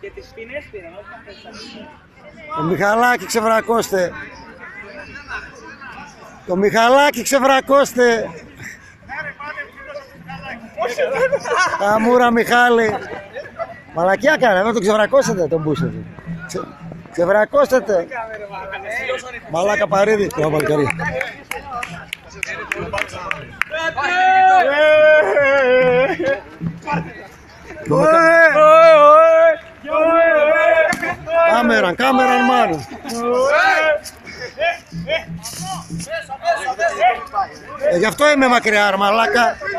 Και τις σπινές πήραν, όχι να Το Μιχαλάκι ξεβρακώστε. Το Μιχαλάκι ξεβρακώστε. Τα μούρα Μιχάλη. Μαλακιά κάνε, δεν το ξεβρακώσετε τον μπούσετε. Ξεβρακώσετε. Μαλάκα παρίδι. Το βαλκαρί. Κάμεραν μάνα. Γι' αυτό είμαι μακριά, μαλάκα.